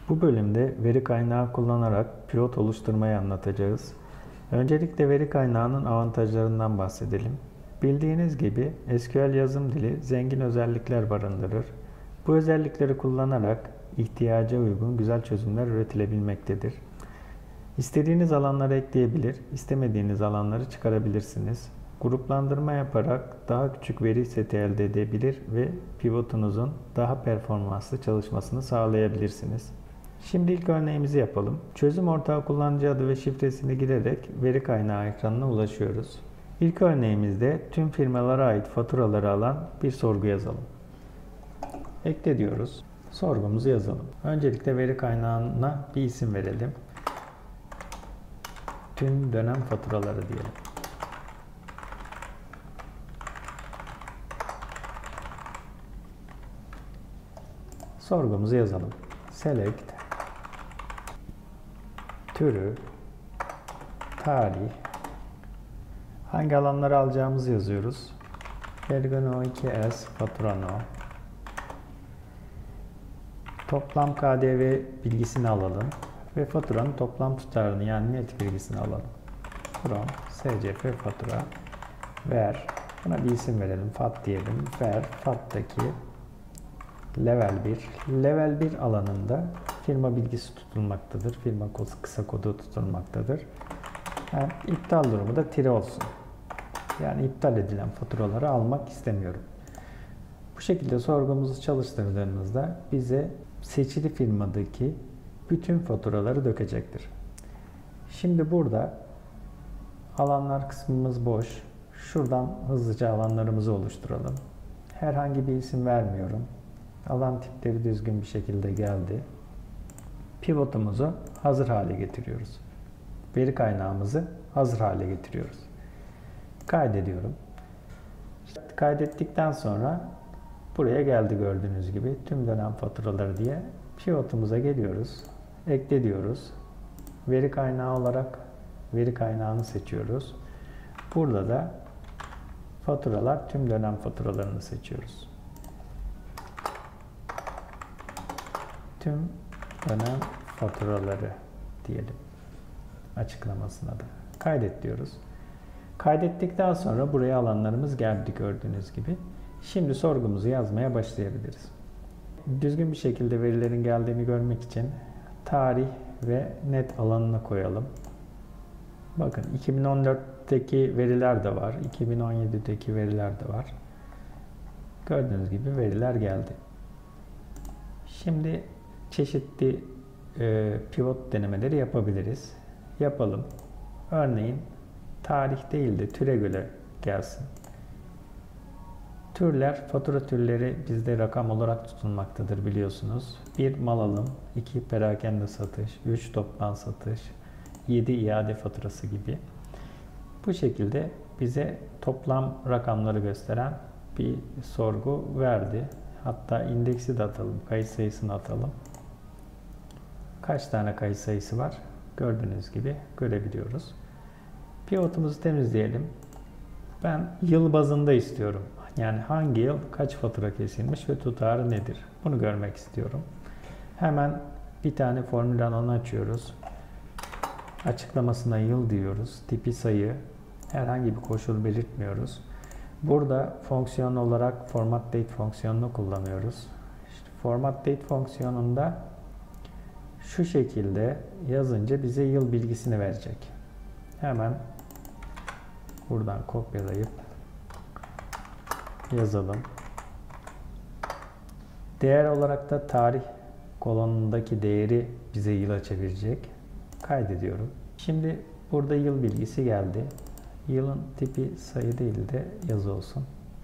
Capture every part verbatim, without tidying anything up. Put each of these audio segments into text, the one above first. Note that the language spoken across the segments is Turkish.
Bu bölümde veri kaynağı kullanarak pivot oluşturmayı anlatacağız. Öncelikle veri kaynağının avantajlarından bahsedelim. Bildiğiniz gibi S Q L yazım dili zengin özellikler barındırır. Bu özellikleri kullanarak ihtiyaca uygun güzel çözümler üretilebilmektedir. İstediğiniz alanları ekleyebilir, istemediğiniz alanları çıkarabilirsiniz. Gruplandırma yaparak daha küçük veri seti elde edebilir ve pivotunuzun daha performanslı çalışmasını sağlayabilirsiniz. Şimdi ilk örneğimizi yapalım. Çözüm ortağı kullanıcı adı ve şifresini girerek veri kaynağı ekranına ulaşıyoruz. İlk örneğimizde tüm firmalara ait faturaları alan bir sorgu yazalım. Ekle diyoruz. Sorgumuzu yazalım. Öncelikle veri kaynağına bir isim verelim. Tüm dönem faturaları diyelim. Sorgumuzu yazalım. Select türü, tarih, hangi alanları alacağımızı yazıyoruz. Ergono iki S faturano. Toplam K D V bilgisini alalım ve faturanın toplam tutarını yani net bilgisini alalım. From S C F fatura ver. Buna bir isim verelim. Fat diyelim. Ver. Fat'taki level bir. Level bir alanında firma bilgisi tutulmaktadır. Firma kısa kodu tutulmaktadır. Yani iptal durumu da tire olsun. Yani iptal edilen faturaları almak istemiyorum. Bu şekilde sorgumuzu çalıştırdığımızda bize seçili firmadaki bütün faturaları dökecektir. Şimdi burada alanlar kısmımız boş. Şuradan hızlıca alanlarımızı oluşturalım. Herhangi bir isim vermiyorum. Alan tipleri düzgün bir şekilde geldi. Pivotumuzu hazır hale getiriyoruz. Veri kaynağımızı hazır hale getiriyoruz. Kaydediyorum. İşte kaydettikten sonra buraya geldi gördüğünüz gibi tüm dönem faturaları diye pivotumuza geliyoruz. Ekle diyoruz. Veri kaynağı olarak veri kaynağını seçiyoruz. Burada da faturalar tüm dönem faturalarını seçiyoruz. Tüm dönem faturaları diyelim açıklamasına da. Kaydet diyoruz. Kaydettikten sonra buraya alanlarımız geldi gördüğünüz gibi. Şimdi sorgumuzu yazmaya başlayabiliriz. Düzgün bir şekilde verilerin geldiğini görmek için tarih ve net alanını koyalım. Bakın iki bin on dörtteki veriler de var. iki bin on yedideki veriler de var. Gördüğünüz gibi veriler geldi. Şimdi çeşitli e, pivot denemeleri yapabiliriz. Yapalım. Örneğin tarih değil de türe göre gelsin. Türler, fatura türleri bizde rakam olarak tutulmaktadır biliyorsunuz. bir mal alım, iki perakende satış, üç toptan satış, yedi iade faturası gibi. Bu şekilde bize toplam rakamları gösteren bir sorgu verdi. Hatta indeksi de atalım, kayıt sayısını atalım. Kaç tane kayıt sayısı var? Gördüğünüz gibi görebiliyoruz. Pivotumuzu temizleyelim. Ben yıl bazında istiyorum. Yani hangi yıl kaç fatura kesilmiş ve tutarı nedir? Bunu görmek istiyorum. Hemen bir tane formül alanı açıyoruz. Açıklamasına yıl diyoruz. Tipi sayı. Herhangi bir koşul belirtmiyoruz. Burada fonksiyon olarak format date fonksiyonunu kullanıyoruz. İşte format date fonksiyonunda şu şekilde yazınca bize yıl bilgisini verecek. Hemen buradan kopyalayıp yazalım. Değer olarak da tarih kolonundaki değeri bize yıla çevirecek. Kaydediyorum. Şimdi burada yıl bilgisi geldi. Yılın tipi sayı değil de yazı olsun.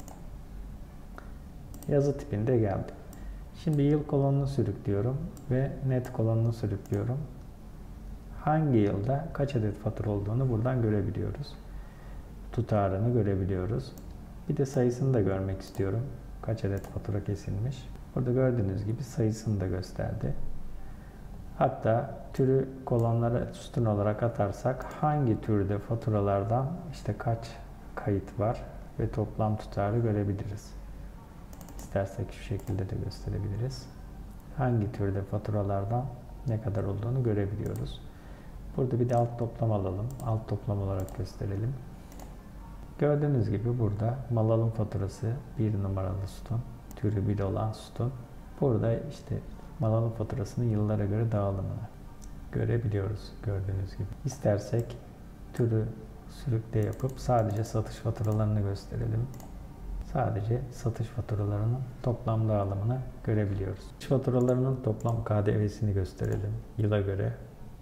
Yazı tipinde geldi. Şimdi yıl kolonunu sürüklüyorum ve net kolonunu sürüklüyorum. Hangi yılda kaç adet fatura olduğunu buradan görebiliyoruz. Tutarını görebiliyoruz. Bir de sayısını da görmek istiyorum. Kaç adet fatura kesilmiş. Burada gördüğünüz gibi sayısını da gösterdi. Hatta türü kolonlara sütun olarak atarsak hangi türde faturalardan işte kaç kayıt var ve toplam tutarı görebiliriz. İstersek şu şekilde de gösterebiliriz. Hangi türde faturalardan ne kadar olduğunu görebiliyoruz. Burada bir de alt toplam alalım. Alt toplam olarak gösterelim. Gördüğünüz gibi burada mal alım faturası bir numaralı sütun, türü bir olan sütun. Burada işte mal alım faturasının yıllara göre dağılımını görebiliyoruz gördüğünüz gibi. İstersek türü sürükle yapıp sadece satış faturalarını gösterelim. Sadece satış faturalarının toplam dağılımını görebiliyoruz. Satış faturalarının toplam K D V'sini gösterelim yıla göre.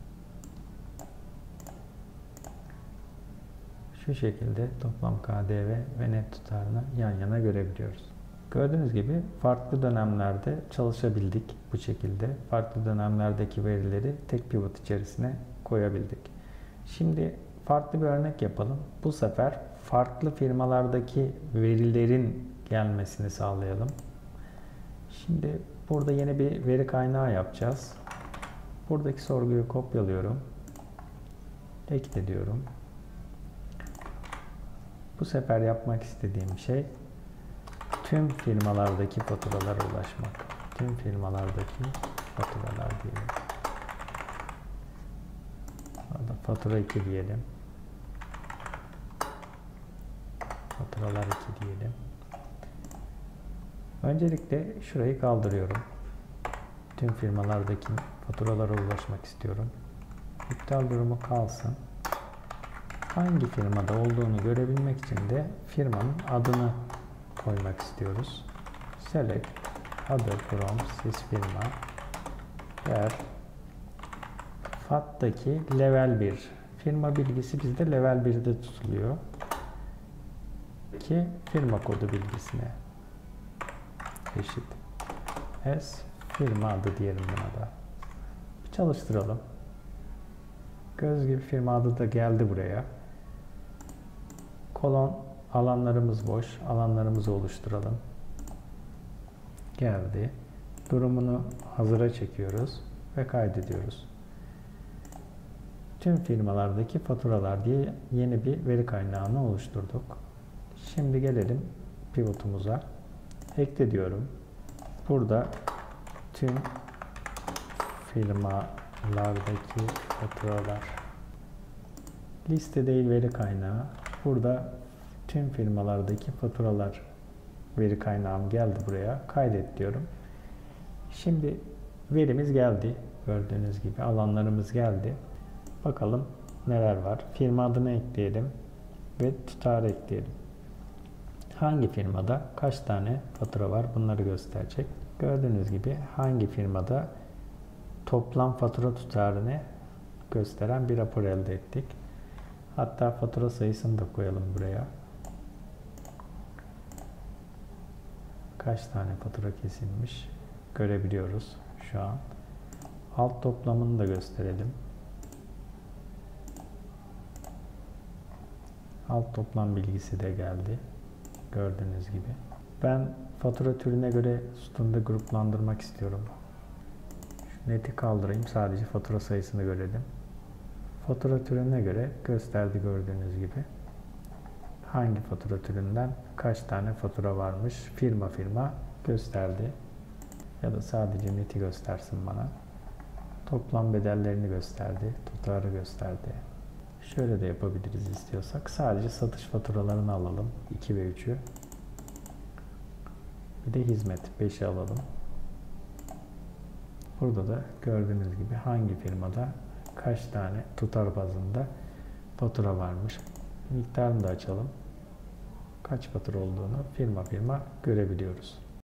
Şu şekilde toplam K D V ve net tutarını yan yana görebiliyoruz. Gördüğünüz gibi farklı dönemlerde çalışabildik bu şekilde. Farklı dönemlerdeki verileri tek pivot içerisine koyabildik. Şimdi farklı bir örnek yapalım. Bu sefer farklı firmalardaki verilerin gelmesini sağlayalım. Şimdi burada yeni bir veri kaynağı yapacağız. Buradaki sorguyu kopyalıyorum. Ekle diyorum. Bu sefer yapmak istediğim şey tüm firmalardaki faturalara ulaşmak. Tüm firmalardaki faturalar diyelim. Orada fatura iki diyelim. Faturalar iki diyelim. Öncelikle şurayı kaldırıyorum. Tüm firmalardaki faturalara ulaşmak istiyorum. İptal durumu kalsın. Hangi firmada olduğunu görebilmek için de firmanın adını koymak istiyoruz. Select other from this firma. Ver. F A T'taki level bir. Firma bilgisi bizde level birde tutuluyor. Ki firma kodu bilgisine eşit. S firma adı diyelim buna da. Bir çalıştıralım. Göz gibi firma adı da geldi buraya. Kolon alanlarımız boş. Alanlarımızı oluşturalım. Geldi. Durumunu hazıra çekiyoruz ve kaydediyoruz. Tüm firmalardaki faturalar diye yeni bir veri kaynağını oluşturduk. Şimdi gelelim pivotumuza. Ekle diyorum. Burada tüm firmalardaki faturalar. Liste değil veri kaynağı. Burada tüm firmalardaki faturalar veri kaynağım geldi buraya. Kaydet diyorum. Şimdi verimiz geldi. Gördüğünüz gibi alanlarımız geldi. Bakalım neler var. Firma adını ekleyelim ve tutarı ekleyelim. Hangi firmada kaç tane fatura var bunları gösterecek. Gördüğünüz gibi hangi firmada toplam fatura tutarını gösteren bir rapor elde ettik. Hatta fatura sayısını da koyalım buraya. Kaç tane fatura kesilmiş görebiliyoruz şu an. Alt toplamını da gösterelim. Alt toplam bilgisi de geldi. Gördüğünüz gibi. Ben fatura türüne göre sütunda gruplandırmak istiyorum. Şu neti kaldırayım. Sadece fatura sayısını görelim. Fatura türüne göre gösterdi gördüğünüz gibi. Hangi fatura türünden kaç tane fatura varmış firma firma gösterdi. Ya da sadece neti göstersin bana. Toplam bedellerini gösterdi. Tutarı gösterdi. Şöyle de yapabiliriz istiyorsak. Sadece satış faturalarını alalım. iki ve üçü. Bir de hizmet beşi alalım. Burada da gördüğünüz gibi hangi firmada kaç tane tutar bazında fatura varmış. Miktarını da açalım. Kaç fatura olduğunu firma firma görebiliyoruz.